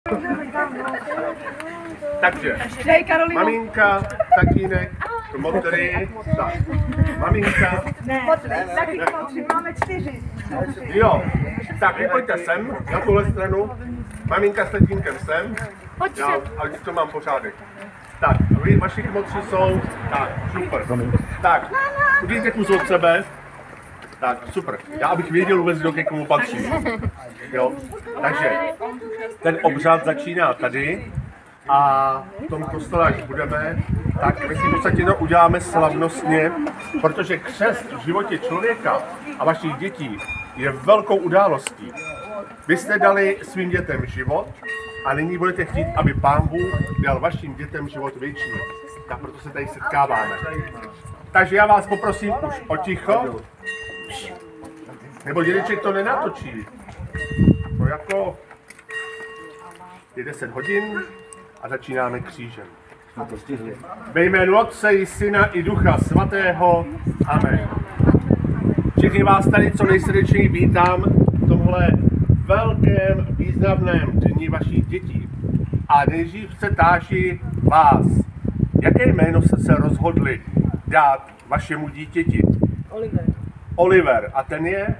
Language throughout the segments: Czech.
Takže, maminka, tatínek, kmotry, tak. Maminka. Taky kmotry, máme 4. Jo, tak vy pojďte sem, na tuhle stranu. Maminka s tatínkem sem. Já, ale to mám pořádek. Tak, vy, vaši kmotři jsou, tak, super. Tak, udějte kus od sebe. Tak, super. Já abych věděl vůbec, kdo ke komu patří. Jo, takže ten obřad začíná tady a v tom kostele, až budeme, tak my si v podstatě to uděláme slavnostně, protože křest v životě člověka a vašich dětí je velkou událostí. Vy jste dali svým dětem život a nyní budete chtít, aby Pán Bůh dal vašim dětem život věčný. Tak proto se tady setkáváme. Takže já vás poprosím už o ticho, nebo dědeček to nenatočí. To jako je 10 hodin a začínáme křížem. Ve jménu Otce i Syna i Ducha Svatého. Amen. Všechny vás tady co nejsrdečněji vítám v tomhle velkém významném dni vašich dětí. A nejdřív se táží vás. Jaké jméno jste se rozhodli dát vašemu dítěti? Oliver. Oliver. A ten je?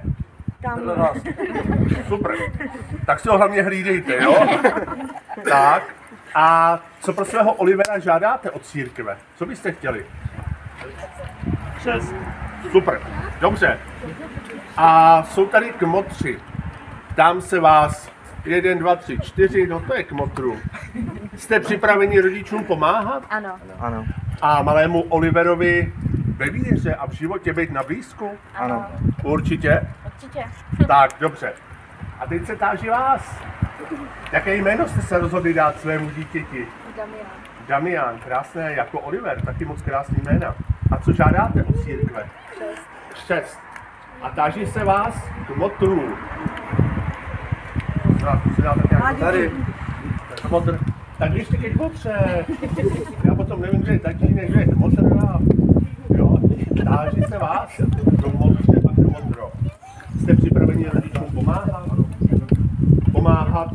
Super. Tak si ho hlavně hlídejte, jo? Tak. A co pro svého Olivera žádáte od církve? Co byste chtěli? 6. Super. Dobře. A jsou tady kmotři. Ptám se vás. 1, 2, 3, 4. No to je kmotru. Jste připraveni rodičům pomáhat? Ano. Ano. A malému Oliverovi ve víře a v životě být na blízku? Ano. Určitě? Určitě. Tak, dobře. A teď se táží vás. Jaké jméno jste se rozhodli dát svému dítěti? Damian. Damian, krásné, jako Oliver, taky moc krásný jména. A co žádáte od církve? 6. A táží se vás kmotrů. No, to se dá tak nějak tady. Kmotr. Tak ještě ke kmotře. Já potom nevím, kde je tatínek, kde je kmotr. Jo, táží se vás kmotře a kmotro. Jste připraveni rodičům pomáhat? Pomáhat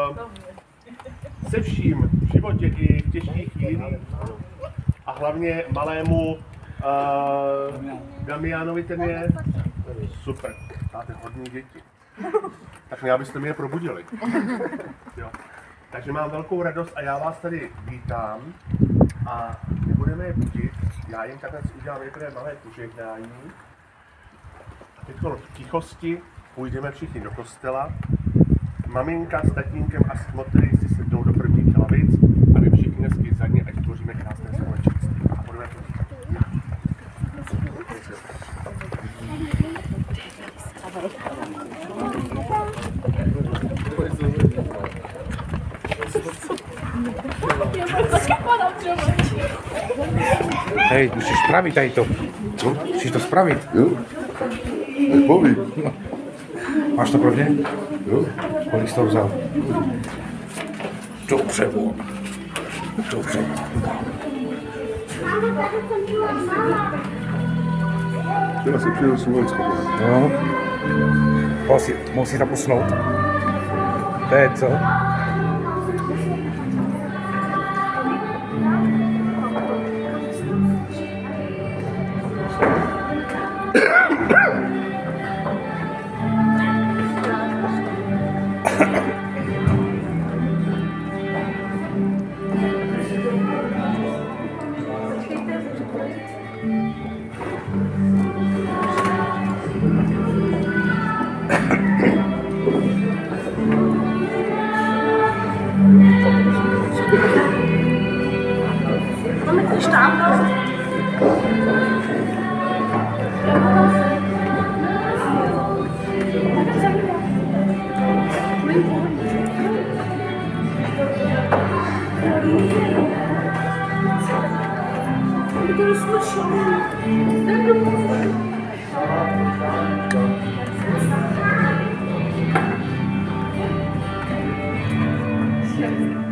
se vším v životě i v těžkých chvílích a hlavně malému Damianovi, ten je super, máte hodně děti. Tak ne, abyste mě je probudili. Jo. Takže mám velkou radost a já vás tady vítám a nebudeme je budit. Já jim takhle udělám některé malé požehnání. A teď v tichosti půjdeme všichni do kostela. Maminka s tatínkem a s kmotry si sednou do prvních lavic a vy všichni hezky za ně, ať tvoříme krásné společenství. A budeme to říkat. Hej, musíš spravit tady to. Co? Musíš to spravit. Jo? Nepoví. Máš to pro mě? Jo? Kolik jsi to vzal? Dobře, bo. Dobře. Já jsem přijel Slovensko. No. Mohl si naposnout. To je co? Máme ten štáb. Thank you.